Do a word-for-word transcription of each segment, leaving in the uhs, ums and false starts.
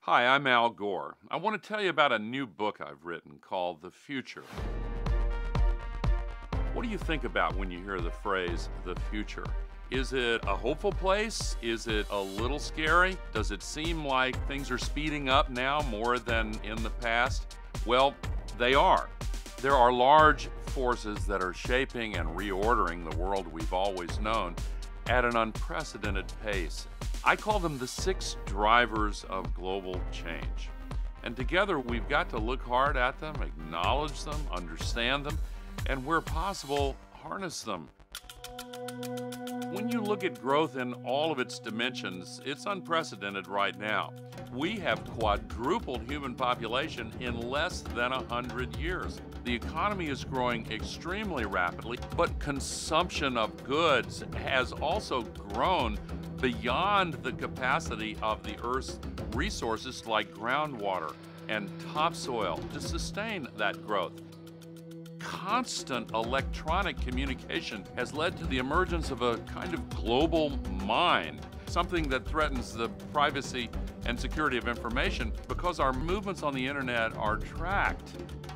Hi, I'm Al Gore. I want to tell you about a new book I've written called The Future. What do you think about when you hear the phrase the future? Is it a hopeful place? Is it a little scary? Does it seem like things are speeding up now more than in the past? Well, they are. There are large forces that are shaping and reordering the world we've always known at an unprecedented pace. I call them the six drivers of global change. And together we've got to look hard at them, acknowledge them, understand them, and where possible, harness them. When you look at growth in all of its dimensions, it's unprecedented right now. We have quadrupled human population in less than a hundred years. The economy is growing extremely rapidly, but consumption of goods has also grown beyond the capacity of the Earth's resources like groundwater and topsoil to sustain that growth. Constant electronic communication has led to the emergence of a kind of global mind, something that threatens the privacy and security of information because our movements on the internet are tracked.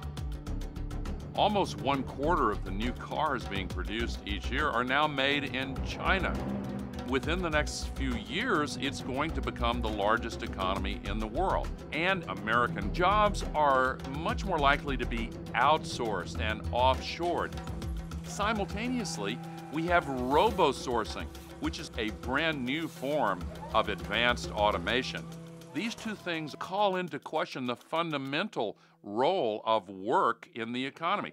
Almost one quarter of the new cars being produced each year are now made in China. Within the next few years, it's going to become the largest economy in the world. And American jobs are much more likely to be outsourced and offshored. Simultaneously, we have robo-sourcing, which is a brand new form of advanced automation. These two things call into question the fundamental role of work in the economy.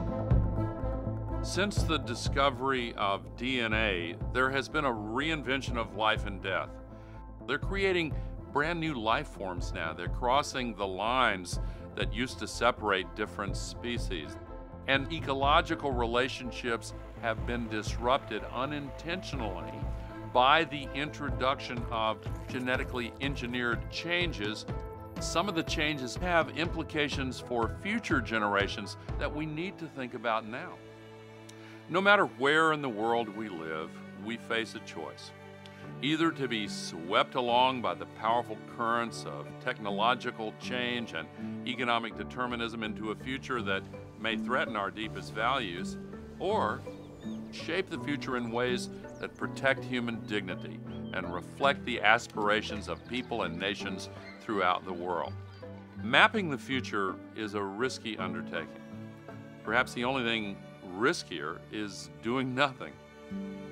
Since the discovery of D N A, there has been a reinvention of life and death. They're creating brand new life forms now. They're crossing the lines that used to separate different species. And ecological relationships have been disrupted unintentionally by the introduction of genetically engineered changes. Some of the changes have implications for future generations that we need to think about now. No matter where in the world we live, we face a choice. Either to be swept along by the powerful currents of technological change and economic determinism into a future that may threaten our deepest values, or shape the future in ways that protect human dignity and reflect the aspirations of people and nations throughout the world. Mapping the future is a risky undertaking. Perhaps the only thing riskier is doing nothing.